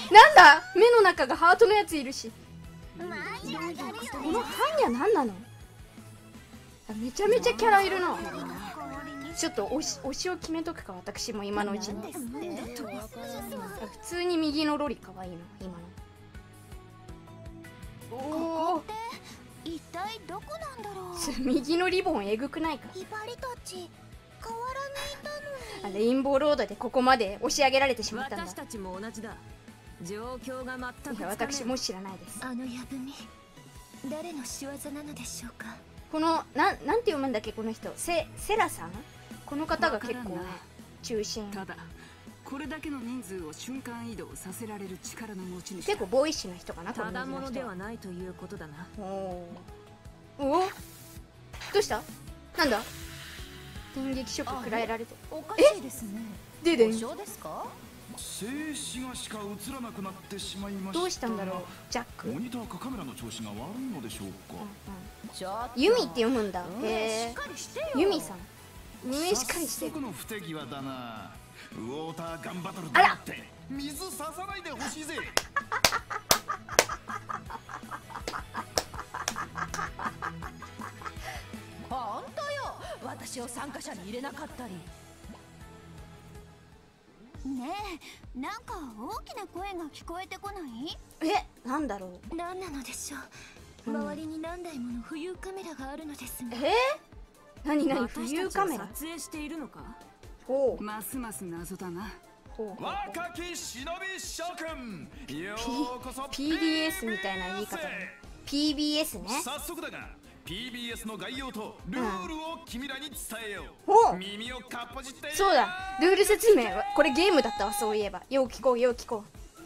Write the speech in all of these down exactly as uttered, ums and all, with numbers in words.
なんだ、目の中がハートのやついるし。 マジやるよ。 このハンニャ何なの。めちゃめちゃキャラいるな。ちょっと推し推しを決めとくか、私も今のうちに。普通に右のロリかわいいな、今の。おお、 一体どこなんだろう。 右のリボンえぐくないか。 ヒバリたち変わらないたのに。 レインボーロードでここまで押し上げられてしまったんだ。 私たちも同じだ。状況が全く。 いや、私も知らないです。 あのやぶみ、誰の仕業なのでしょうか。 このなんなんて読むんだっけ、この人。セセラさん。この方が結構ね中心。 ただこれだけの人数を瞬間移動させられる力の持ち主。 結構ボーイッシュな人かな、このただもので人は。 はないということだな。 おおお、どうした。なんだ、電撃ショック食らえられて。 おかしいですね。 ででん、 故障ですか。 静止画しか映らなくなってしまいました。 どうしたんだろう、ジャック。 モニターかカメラの調子が悪いのでしょうか。 ちょっとユミって読むんだ。へしえっ、かりしてよ。 ユミさん。運営しっかりしてる。 早速の不手際だな。ウォーターガンバトルあらだって水ささないでほしいぜ。 本当よ、私を参加者に入れなかったり。ねえ、なんか大きな声が聞こえてこない？ え、なんだろう。 何なのでしょう。 うん周りに何台もの浮遊カメラがあるのですが。 えー、なになに、浮私たちを遊カメラ。 撮影しているのか。 ほうますます謎だな。 ほうほう。 若き忍び諸君、ようこそピーディーエス みたいな言い方。ピービーエス ね。 早速だが ピービーエス の概要とルールを君らに伝えよう。 ほう、 耳をかっぽじって。 そうだ、ルール説明はこれゲームだったわ。そういえば、よう聞こうよう聞こ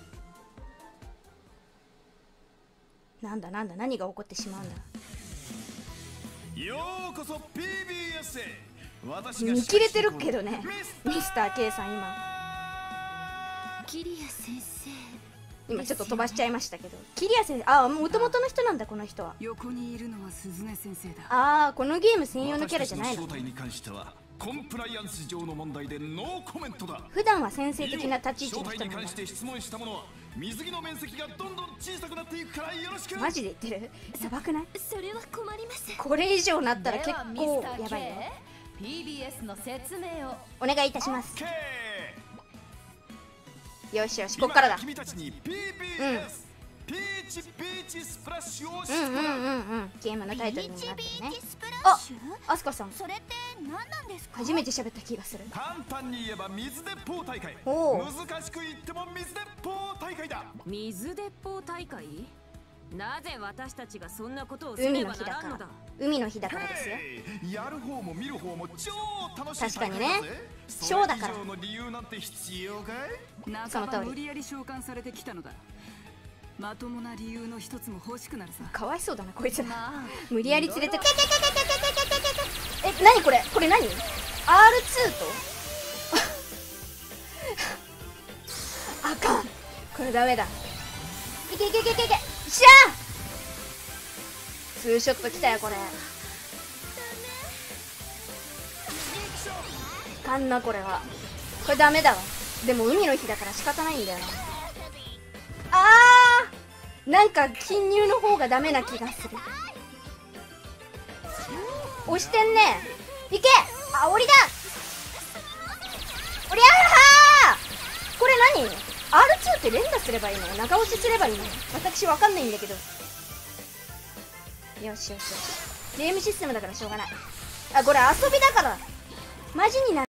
う。なんだなんだ、何が起こってしまうんだ。 ようこそ ピービーエス へ。私が見切れてるけどね、ミスター K さん。今キリア先生。 今ちょっと飛ばしちゃいましたけど、キリア先生、ああ、もともとの人なんだ、この人は。 横にいるのは鈴音先生だ。 ああ、このゲーム専用のキャラじゃないの。 私たちの正体に関してはコンプライアンス上の問題でノーコメントだ。 普段は先生的な立ち位置の正体に人なんだ。 関して質問したものは水着の面積がどんどん小さくなっていくからよろしく。 マジで言ってる。やばくない？ それは困ります。 これ以上なったら結ではミ構スターやばいよ。 K、ピービーエス の説明を。 お願いいたします。 OK。 よしよし、こっからだ。 今君たちに ピービーエス、ピーチビーチスプラッシュをしてうんうんうんもらう。 うんゲームのタイトルにもなってるね。 ビーチスプラあッシュ。 アスカさん、 それって何なんですか。 初めて喋った気がする。 簡単に言えば水鉄砲大会。 おう難しく言っても水鉄砲大会だ。 水鉄砲大会。なぜ私たちがそんなことをす海ればの日だからならんのだ。 海の日だからですよ。 へいやる方も見る方も超楽しい確かにね大会だぜ。 ショーだからそれ以上の理由なんて必要かい。 半ばその通り無理やり召喚されてきたのだ。まともな理由の一つも欲しくなるさ。 かわいそうだなこいつら。 まあ無理やり連れて。え、なにこれ、これ何 ?アールツー とあかん、これダメだ。いけいけいけいけいけ、しゃーツーショットきたよこれ。いかんなこれは。これダメだわ。でも海の日だから仕方ないんだよな。あー、なんか金乳の方がダメな気がする。押してんね。いけ、あ、おりだ。おりゃー、これ何 アールツー って連打すればいいの？長押しすればいいの？私わかんないんだけど。よしよしよし、ゲームシステムだからしょうがない。あ、これ遊びだからマジになる。